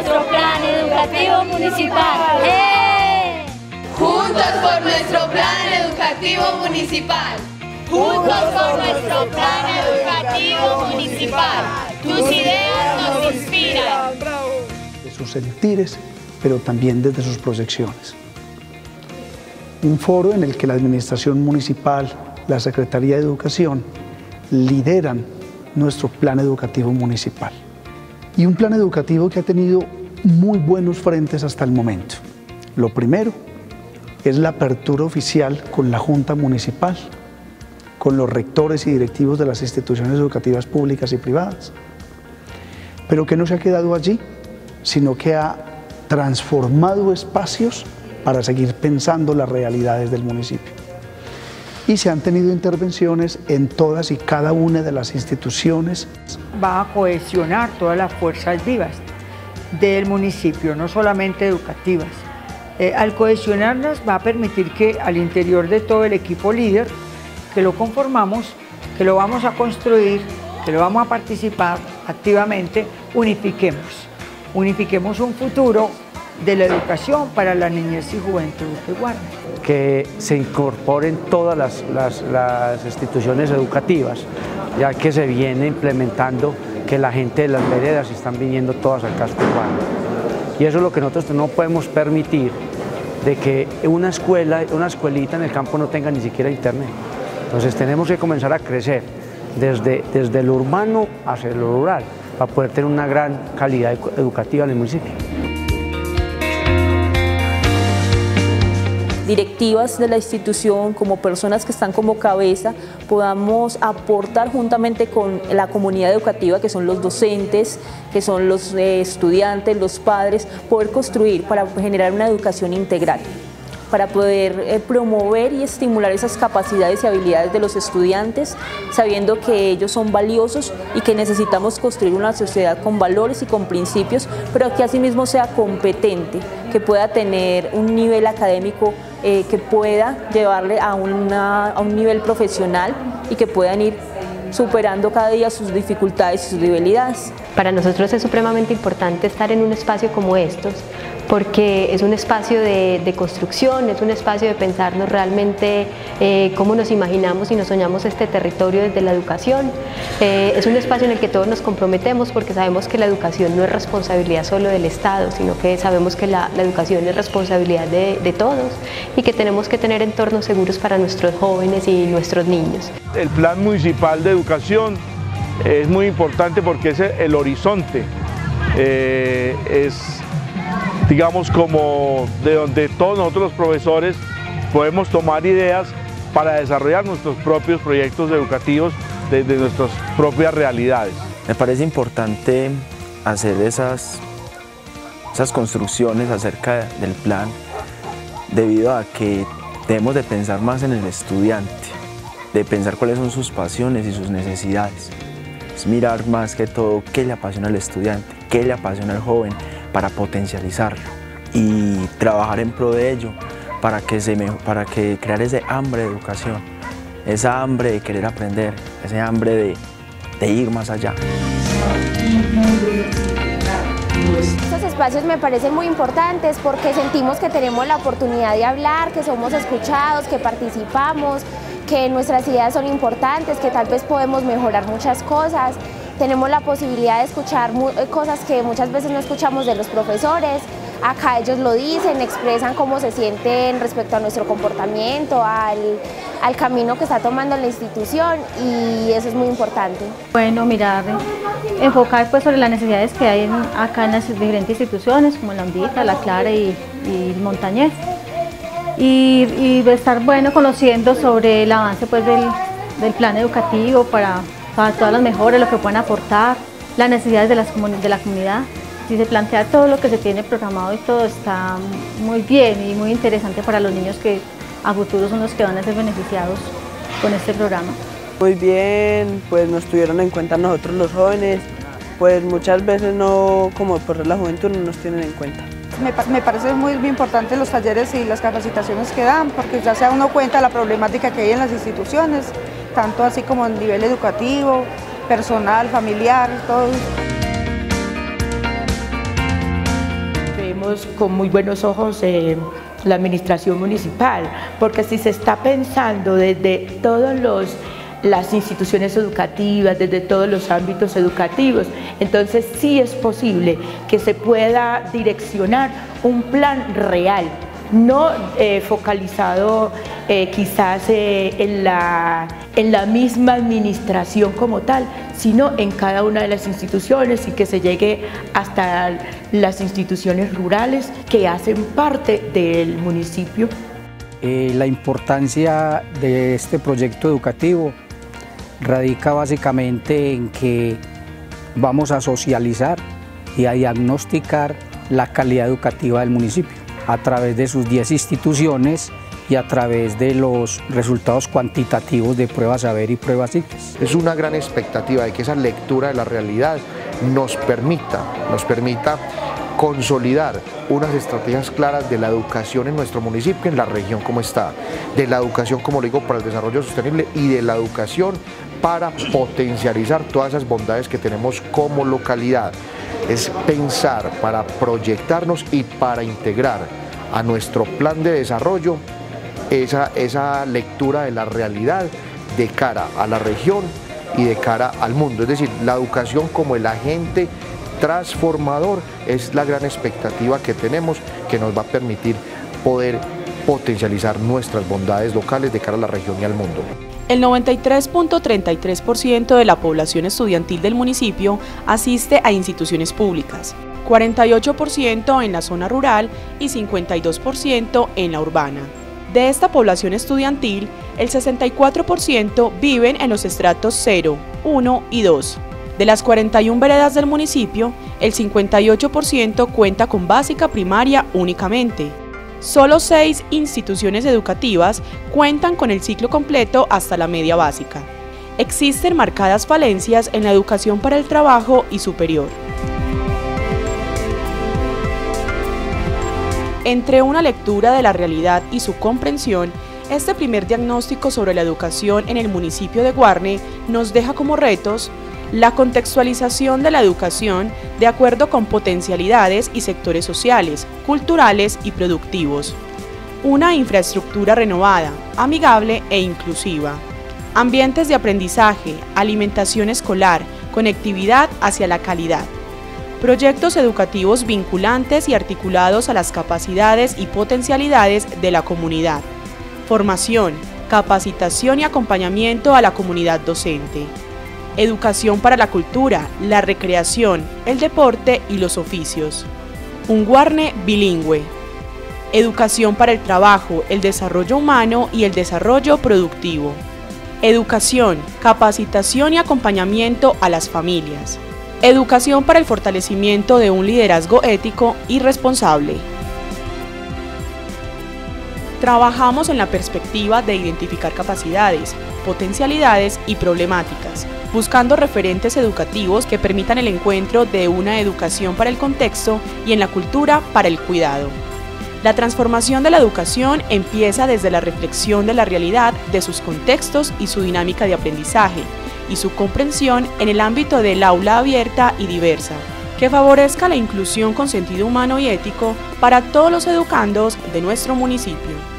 nuestro plan educativo municipal. Juntos por nuestro plan educativo municipal. Juntos por nuestro plan educativo municipal. Tus ideas nos inspiran. De sus sentires, pero también desde sus proyecciones. Un foro en el que la Administración Municipal, la Secretaría de Educación, lideran nuestro plan educativo municipal. Y un plan educativo que ha tenido muy buenos frentes hasta el momento. Lo primero es la apertura oficial con la Junta Municipal, con los rectores y directivos de las instituciones educativas públicas y privadas. Pero que no se ha quedado allí, sino que ha transformado espacios para seguir pensando las realidades del municipio. Y se han tenido intervenciones en todas y cada una de las instituciones. Va a cohesionar todas las fuerzas vivas del municipio, no solamente educativas. Al cohesionarlas va a permitir que al interior de todo el equipo líder, que lo conformamos, que lo vamos a construir, que lo vamos a participar activamente, unifiquemos un futuro de la educación para la niñez y juventud de Guarne. Que se incorporen todas las instituciones educativas, ya que se viene implementando que la gente de las veredas están viniendo todas al casco urbano. Y eso es lo que nosotros no podemos permitir, de que una escuelita en el campo no tenga ni siquiera internet. Entonces tenemos que comenzar a crecer desde lo urbano hacia lo rural, para poder tener una gran calidad educativa en el municipio. Directivas de la institución, como personas que están como cabeza, podamos aportar juntamente con la comunidad educativa, que son los docentes, que son los estudiantes, los padres, poder construir para generar una educación integral, para poder promover y estimular esas capacidades y habilidades de los estudiantes, sabiendo que ellos son valiosos y que necesitamos construir una sociedad con valores y con principios, pero que asimismo sea competente, que pueda tener un nivel académico que pueda llevarle a un nivel profesional y que puedan ir superando cada día sus dificultades y sus debilidades. Para nosotros es supremamente importante estar en un espacio como estos, porque es un espacio de construcción, es un espacio de pensarnos realmente cómo nos imaginamos y nos soñamos este territorio desde la educación. Es un espacio en el que todos nos comprometemos, porque sabemos que la educación no es responsabilidad solo del Estado, sino que sabemos que la educación es responsabilidad de todos y que tenemos que tener entornos seguros para nuestros jóvenes y nuestros niños. El Plan Municipal de Educación es muy importante porque es el horizonte, es, digamos, como de donde todos nosotros los profesores podemos tomar ideas para desarrollar nuestros propios proyectos educativos desde nuestras propias realidades. Me parece importante hacer esas construcciones acerca del plan, debido a que debemos de pensar más en el estudiante, de pensar cuáles son sus pasiones y sus necesidades. Es mirar más que todo qué le apasiona al estudiante, qué le apasiona al joven, para potencializarlo y trabajar en pro de ello, para que crear ese hambre de educación, esa hambre de querer aprender, ese hambre de ir más allá. Estos espacios me parecen muy importantes porque sentimos que tenemos la oportunidad de hablar, que somos escuchados, que participamos, que nuestras ideas son importantes, que tal vez podemos mejorar muchas cosas. Tenemos la posibilidad de escuchar cosas que muchas veces no escuchamos de los profesores. Acá ellos lo dicen, expresan cómo se sienten respecto a nuestro comportamiento, al camino que está tomando la institución, y eso es muy importante. Bueno, mirar, enfocar pues sobre las necesidades que hay acá en las diferentes instituciones, como la Hondita, la Clara y Montañés. Y estar conociendo sobre el avance pues del plan educativo para todas las mejoras, lo que puedan aportar, las necesidades de la comunidad. Si se plantea todo lo que se tiene programado y todo, está muy bien y muy interesante para los niños que a futuro son los que van a ser beneficiados con este programa. Muy bien, pues nos tuvieron en cuenta nosotros los jóvenes, pues muchas veces no, como por la juventud, no nos tienen en cuenta. Me parece muy importante los talleres y las capacitaciones que dan, porque ya se da uno cuenta de la problemática que hay en las instituciones, tanto así como a nivel educativo, personal, familiar, todo. vemos con muy buenos ojos la administración municipal, porque si se está pensando desde todas las instituciones educativas, desde todos los ámbitos educativos, entonces sí es posible que se pueda direccionar un plan real, no focalizado quizás en la misma administración como tal, sino en cada una de las instituciones y que se llegue hasta las instituciones rurales que hacen parte del municipio. La importancia de este proyecto educativo radica básicamente en que vamos a socializar y a diagnosticar la calidad educativa del municipio a través de sus 10 instituciones y a través de los resultados cuantitativos de pruebas saber y pruebas ICFES. Es una gran expectativa de que esa lectura de la realidad nos permita consolidar unas estrategias claras de la educación en nuestro municipio, en la región como está, de la educación, como le digo, para el desarrollo sostenible y de la educación para potencializar todas esas bondades que tenemos como localidad. Es pensar para proyectarnos y para integrar a nuestro plan de desarrollo esa lectura de la realidad de cara a la región y de cara al mundo. Es decir, la educación como el agente transformador es la gran expectativa que tenemos, que nos va a permitir poder potencializar nuestras bondades locales de cara a la región y al mundo. El 93.33% de la población estudiantil del municipio asiste a instituciones públicas, 48% en la zona rural y 52% en la urbana. De esta población estudiantil, el 64% viven en los estratos 0, 1 y 2. De las 41 veredas del municipio, el 58% cuenta con básica primaria únicamente. Solo 6 instituciones educativas cuentan con el ciclo completo hasta la media básica. Existen marcadas falencias en la educación para el trabajo y superior. Entre una lectura de la realidad y su comprensión, este primer diagnóstico sobre la educación en el municipio de Guarne nos deja como retos la contextualización de la educación de acuerdo con potencialidades y sectores sociales, culturales y productivos. Una infraestructura renovada, amigable e inclusiva. Ambientes de aprendizaje, alimentación escolar, conectividad hacia la calidad. Proyectos educativos vinculantes y articulados a las capacidades y potencialidades de la comunidad. Formación, capacitación y acompañamiento a la comunidad docente. Educación para la cultura, la recreación, el deporte y los oficios. Un Guarne bilingüe. Educación para el trabajo, el desarrollo humano y el desarrollo productivo. Educación, capacitación y acompañamiento a las familias. Educación para el fortalecimiento de un liderazgo ético y responsable. Trabajamos en la perspectiva de identificar capacidades, potencialidades y problemáticas, buscando referentes educativos que permitan el encuentro de una educación para el contexto y en la cultura para el cuidado. La transformación de la educación empieza desde la reflexión de la realidad de sus contextos y su dinámica de aprendizaje, y su comprensión en el ámbito del aula abierta y diversa, que favorezca la inclusión con sentido humano y ético para todos los educandos de nuestro municipio.